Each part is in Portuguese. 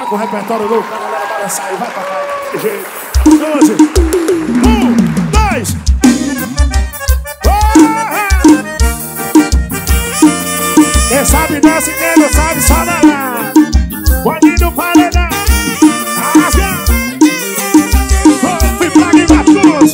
com o repertório louco pra galera balançar e vai pra cá. Que jeito. 12. 1, 2. Quem sabe dança e quem não sabe só danar. Pode ir no paredão. Rasga. Fui pra Guimarães.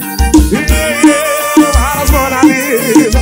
E eu as Mona Lisa.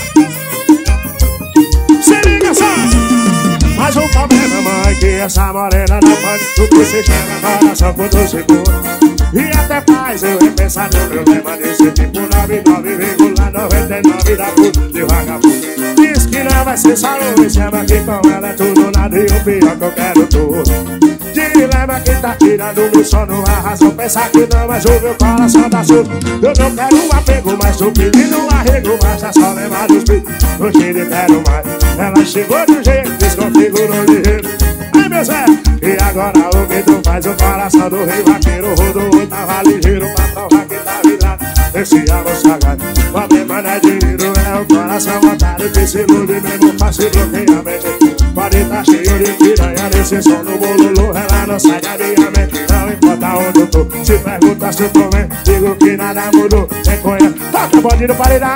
Se liga só. Mas o problema, mãe, que essa morena não pode. O que se chama coração quando segura. E até faz eu repensar no meu lema desse tipo 99,99 da puta de vagabundo. Diz que não vai ser só um chama que com ela é tudo nada e o pior que eu quero tudo. Dilema que tá tirando meu sono, a razão pensar que não, mas o meu coração tá solto. Eu não quero um apego, mas tô pedindo um arrego, mas tá só lembrar dos peitos. No cheiro quero mais. Ela chegou de um jeito, desconfigurou ligeiro. Ai meu Zé, e agora o que tu faz? O coração do rei vaqueiro rodou, tava ligeiro pra provar que tá virado. Esse amor sagrado, o problema não é dinheiro, é o coração otário que se ilude mesmo fácil bloqueia a mente. Pode tá cheio de piranha nesse som do bololô, ela não sai da minha mente. Não importa onde eu tô, se pergunta se eu tô bem, digo que nada mudou. Quem conhece, toca bandido paredão.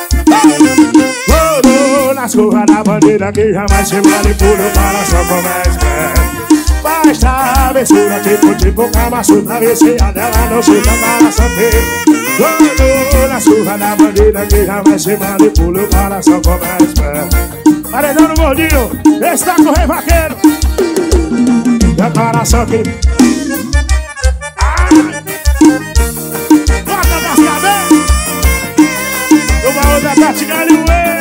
Rodou nas curvas da bandeira que jamais se manipula, o coração começa. Faz travessura, tipo Kama Sutra, vicia dela não chuta para saber. Rodou nas curvas da bandeira que jamais se manipula, o coração começa. Paredão no gordinho, esse tá com o rei vaqueiro. E o coração que... Bota das cabeças. O baú da Tati Galilê.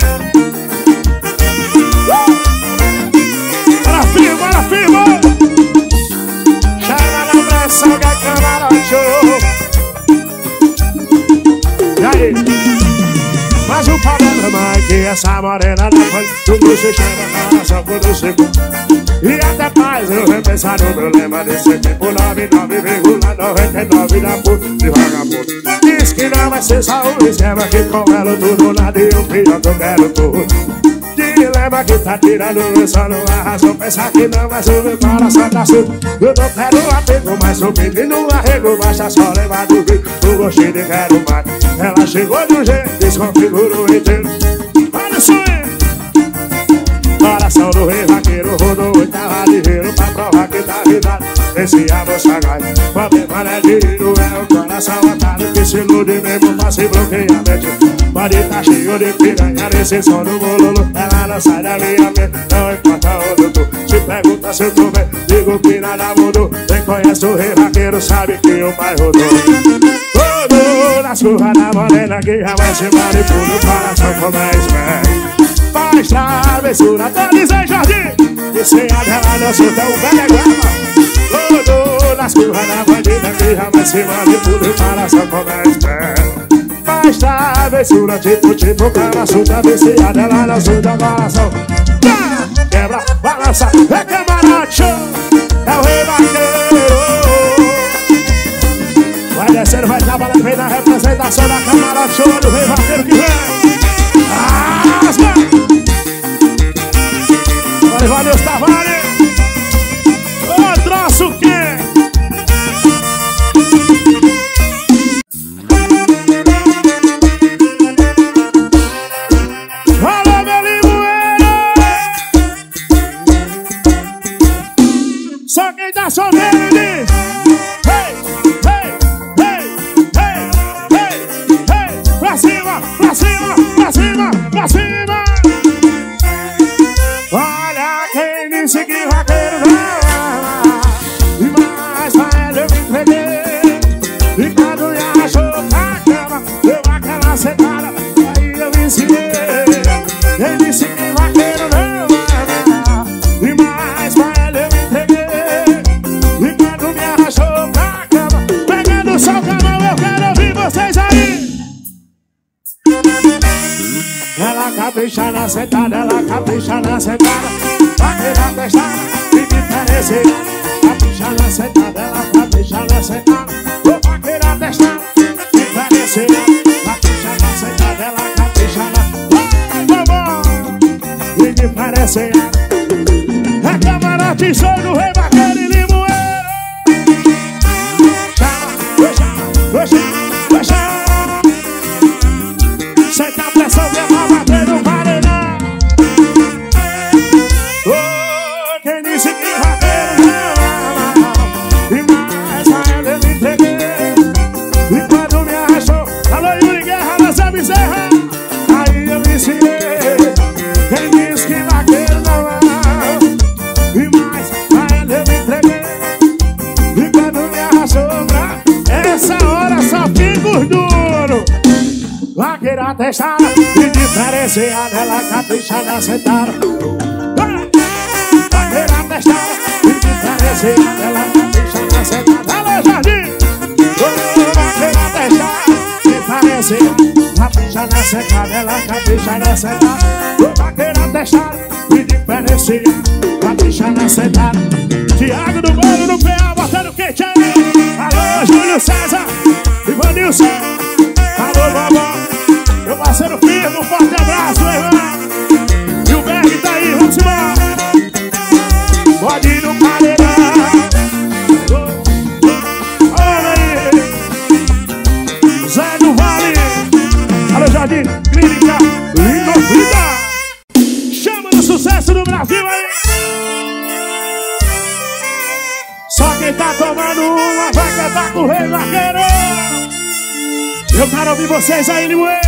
Bora firma. Chama na pressão que a câmara show. E aí? Mas o problema é que essa morena não foi. Tudo se chama coração quando chegou. E até faz eu repensar no meu lema desse tipo 99,99 da puta de vagabundo. Diz que não vai ser só um esquema que com ela tudo nada e o pior que eu quero tudo. Dilema que tá tirando meu sono, a razão pensar que não, mas o meu coração tá solto. Eu não quero um apego, mas o pedindo arrego, basta só levar do vídeo, o gostinho de quero mais. Ela chegou de um jeito, desconfigurou inteiro. Olha só aí. Coração do rei vaqueiro rodou e tava ligeiro pra provar que tá virado. Esse amor sagrado, problema não é dinheiro, é o coração otário que se ilude mesmo pra se bloquear a mente. Pode tá cheio de piranha nesse som do bololo, ela não sai da minha mente. Não importa onde eu tô, se pergunta se eu tô bem, digo que nada mudou. Quem conhece o rei vaqueiro sabe que o pai rodou. Rodou nas curvas da morena que jamais se manipula, o coração começa. Faz travessura, tô dizendo Jardim. E sem a dela não sou tão bem rodou nas curvas da bandida que jamais se manipula, o coração começa. Faz travessura, tipo Kama Sutra, vicia dela não sou tão coração. Quebra, balança, é camarote show. É o rei vaqueiro. Vai descendo, vai trabalhando, vem na representação da camarote show do rei vaqueiro que vem. Valeu, Tavares. Ô, troço que? Valeu, meu limoeiro. Só quem tá solteiro diz: hey, hey, hey, hey, hey, hey. Pra cima, pra cima, pra cima, pra cima. Disse que vaqueiro não ama, mas pra ela eu me entreguei. E quando me achou na cama, deu aquela sentada, aí eu me ensinei. Ele disse que vaqueiro não ama, mas pra ela eu me entreguei. E quando me achou na cama, pegando só o canal, eu quero ouvir vocês aí. Ela capricha na sentada, ela capricha na sentada. Vaqueira testada, que diferencia. Capricha na sentada, ela capricha na sentada. Ô vaqueira testada, que diferencia. Capricha na sentada, ela capricha na... Que diferencia. É camarote show do rei vaqueiro e Nessa hora só fico duro. Vaqueira testada e diferenciada, ela capricha na sentada. Vaqueira testada e diferenciada, ela capricha na sentada. Alô, Jardim! Vaqueira testada, diferenciada, capricha na sentada, ela capricha na sentada. Vaqueira testada e diferenciada, capricha na sentada. Tiago do Bolo no PA, botando quente aí. Alô, Júlio César, Ivanilson. Alô, vovó. Meu parceiro firme, um forte abraço, meu irmão. E o Berg tá aí, vamos embora. Pode ir no paredão. Olha aí. Zé do Vale. Alô, Jardim, Clínica, Lindofrida. Chama no sucesso do Brasil aí. Só quem tá tomando uma vai cantar com o Rei Vaqueiro. Eu quero ouvir vocês aí, Limoeiro.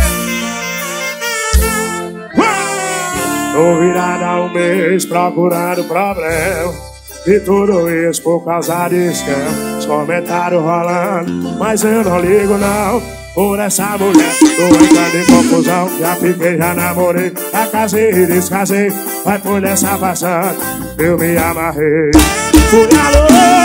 Tô virado há um mês procurando problema, e tudo isso por causa de esquema. Os comentários rolando, mas eu não ligo não por essa mulher. Tô entrando em confusão, já fiquei, já namorei, já casei e descasei. Vai por nessa passada, eu me amarrei. Fui alô,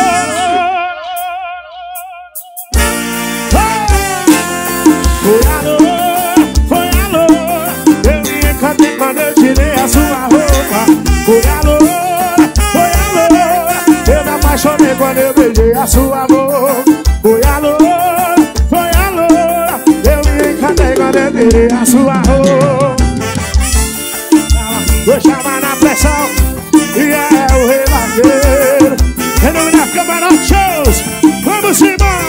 foi alô, foi alô. Eu me encantei quando eu tirei a sua roupa. Foi alô, foi alô. Eu me apaixonei quando eu beijei a sua boca. Foi alô, foi alô. Eu me encantei quando eu tirei a sua roupa. Vou chamar na pressão e é o Rei Vaqueiro. Em nome da Camarote Shows, vamos embora.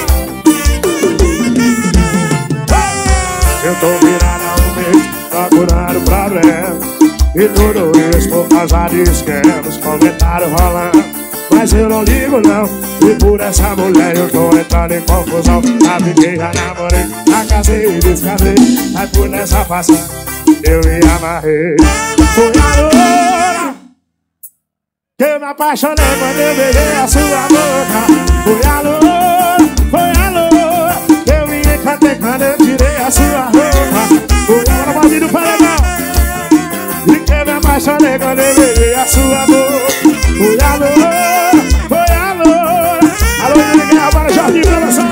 Eu tô virado há um mês procurando problema, e tudo isso por causa de esquemas. Comentários rolando, mas eu não ligo não. E por essa mulher eu tô entrando em confusão. Já fiquei, já namorei, já casei e descasei. Mas por nessa passada eu me amarrei. Foi a hora que eu me apaixonei quando eu beijei a sua boca. Foi a hora, foi a hora que eu me encantei quando eu tirei a sua roupa. Foi a hora, pode ir no paredão. E que eu me apaixonei quando eu beijei a sua boca. Foi a hora, foi a hora. Alô, Yuri, agora Jardim pra lançar.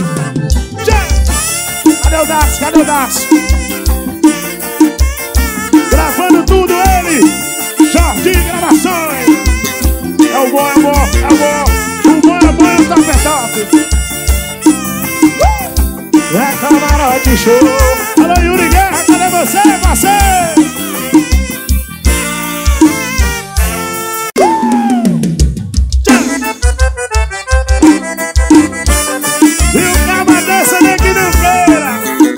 Cadê o Dax? Cadê o Dax? Gravando tudo ele, Jardim Gravações. É o bom, é o bom, é o bom. O bom é bom, é o top, é top. É Camarote Show. Alô, Yuri Guerra, cadê você, parceiro? E o caba dança daqui no feira.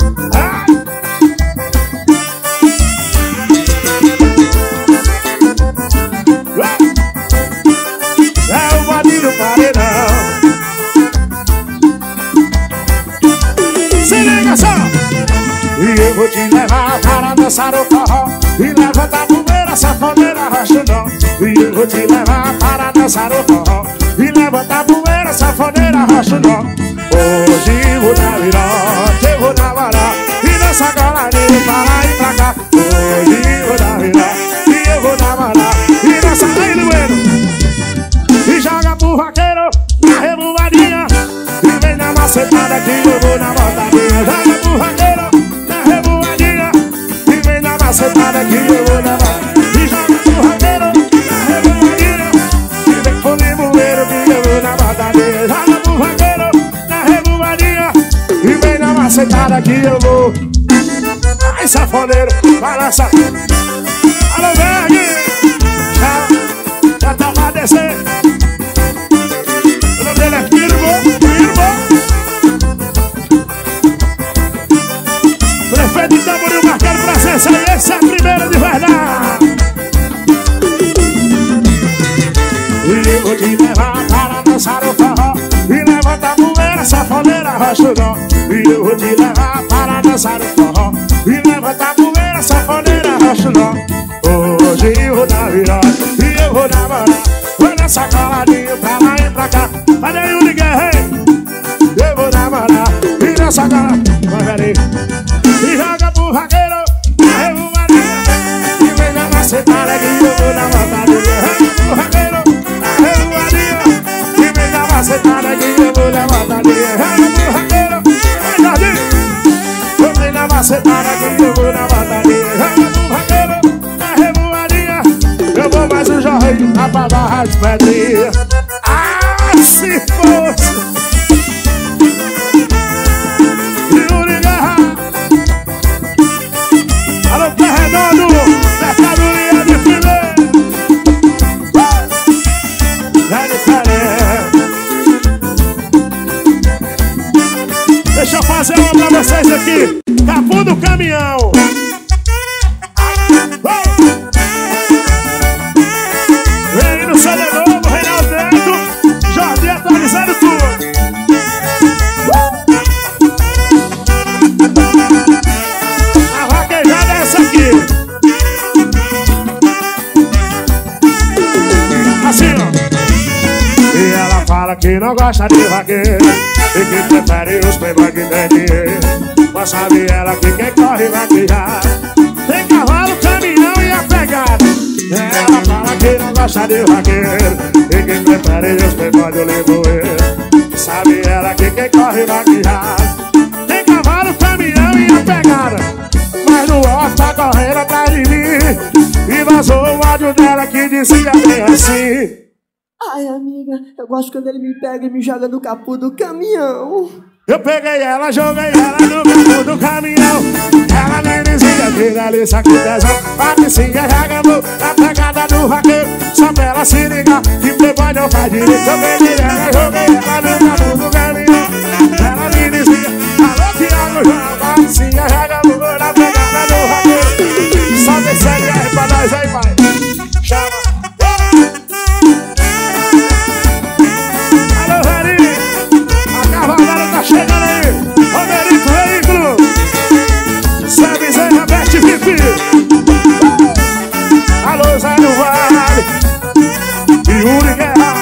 É o bolinho do paredão. Se liga só. E eu vou te levar para dançar o forró e levantar a poeira, sanfoneira, rachudão. E eu vou te levar para dançar o forró e levantar a poeira, sanfoneira, rachudão. Hoje vou dar virote, eu vou namorar e dançar coladinho pra lá e pra cá. Hoje vou dar virote e eu vou namorar e dançar aí no meio. E joga pro vaqueiro na revoadinha e vem na macetada que eu vou na botadinha. Joga pro vaqueiro na revoadinha e vem na macetada que eu vou na botadinha. E joga pro vaqueiro na revoadinha e vem pro limoeiro que eu vou na botadinha. Joga pro vaqueiro na revoadinha e vem na macetada que eu vou. Ai, safoneiro, vai lançar. Alô, Berg, já tá pra descer. O nome dele é Firmo. Prefeito de Tamboril marcando presença. E esse é a primeira de verdade. E eu vou te levar para dançar o forró e levantar a poeira, sanfoneira, rachudão. E eu vou te levar para dançar o forró e levantar a poeira, sanfoneira, rachudão. Hoje eu vou dar virote e eu vou namorar. Vou nessa coladinha pra lá e pra cá. Cadê o Yuri Guerra? Eu vou namorar balança, cara. Vai, velhinho. E joga pro vaqueiro. Arrego Maria. E vem na macetada que eu vou na vontade. Joga pro vaqueiro. Arrego Maria. E vem na macetada que eu vou na vontade. Joga pro vaqueiro. Vai, Jardim. Eu venho na macetada que eu vou na vontade. Joga pro vaqueiro. Arrego Maria. Eu vou mais um jorrinho lá pra barra de pedrinha. Ah, se fosse. Alô, Pé Redondo, mercadoria de filé. É diferente. Deixa eu fazer uma pra vocês aqui. Capô do caminhão. Vem no CD novo, Reinaldo Neto. Jardim atualizando tudo. Assim, ó. E ela fala que não gosta de vaqueiro e que prefere os playboy que tem dinheiro. Mas sabe ela que quem corre vaquejar tem cavalo, caminhão e a pegada. Ela fala que não gosta de vaqueiro e que prefere os playboy do Limoeiro. Sabe ela que quem corre vaquejar tem cavalo, caminhão e a pegada. Mas no off tá correndo atrás de mim e vazou o áudio dela que dizia bem assim. Ai, amiga, eu gosto quando ele me pega e me joga no capô do caminhão. Eu peguei ela, joguei ela no capô do caminhão. Ela nem dizia que delícia, que tesão. Patricinha já gamou a pegada do vaqueiro. Só pra ela se ligar que playboy não faz direito. Eu peguei ela, joguei ela no capô do caminhão. Ela me dizia, alô, Thiago João. Patricinha já gamou a pegada do vaqueiro. Só desce aí pra nós aí, pai. Chama. Alô, Verinho. A cavalgada tá chegando aí. Romerito Veículo. Sabe, Zé Roberto Pipi. Alô, Zé do Vale. E Uri Guerra.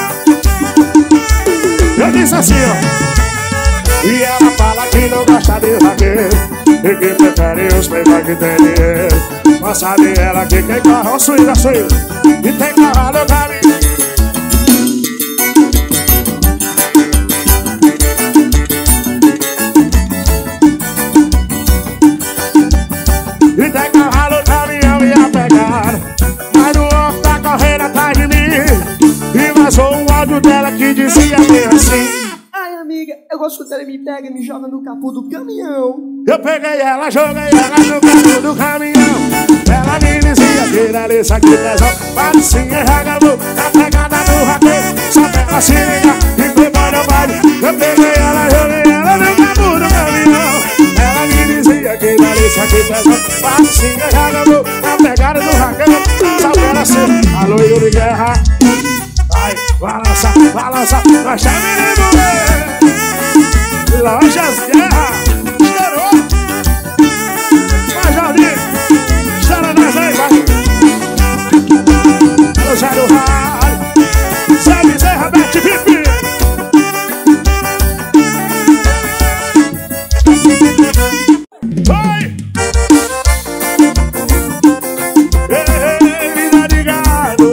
Eu disse assim, ó. E ela fala que não gosta de vaqueiro e que prefere os playboy que tem dinheiro. Mas sabe ela que quem corre o swing, e tem cavalo caminho. E tem cavalo, caminhão e a pegada. Mas o off tá correndo atrás de mim e vazou um áudio dela que dizia bem assim. Ai, amiga, eu gosto quando ele me pega e me joga no capô do caminhão. Eu peguei ela, joguei ela no capô do caminhão. Ela me dizia que delícia, que tesão. Patricinha já gamou a pegada do vaqueiro. Só pra ela se ligar e playboy não vale. Eu peguei ela, joguei ela no capô do caminhão. Ela me dizia que delícia, que tesão. Patricinha já gamou a pegada do vaqueiro. Só pra ela se ligar. Alô, Yuri Guerra. Vai, balança, balança. Nós já menino, Lojas Guerra. Estourou. Vai, Jardim. Estoura nós aí, vai. Alô, Zé do Vale. Sabe, Zé Roberto Pipi. Oi. Ei, vida de gado.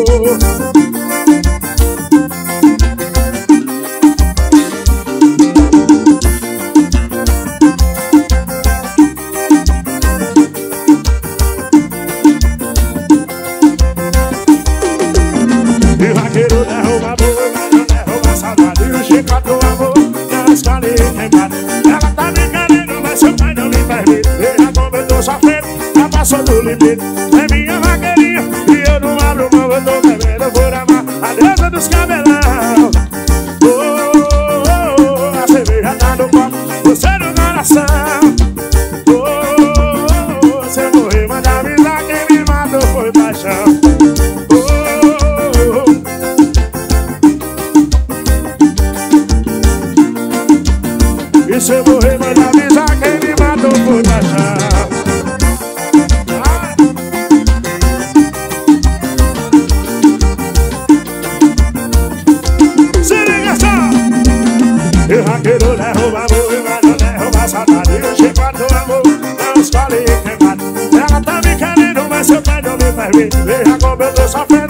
Passou do limite, é minha vaqueirinha e eu não abro mão, eu tô bebendo por amar a deusa dos cabelão. Oh, oh, oh, a cerveja tá no copo, você no coração. Oh, oh, oh, se eu morrer, manda avisar, quem me matou foi paixão. Oh, oh, oh. E se eu morrer, manda avisar, quem me matou foi paixão. E vaqueiro derruba amor, mas não derruba a saudade e o chicote do amor. Não escolhe quem bate. Ela tá me querendo, mas seu pai não me permite. Veja como eu tô sofrendo.